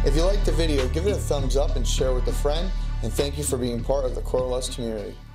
If you liked the video, give it a thumbs up and share with a friend, and thank you for being part of the Coralust community.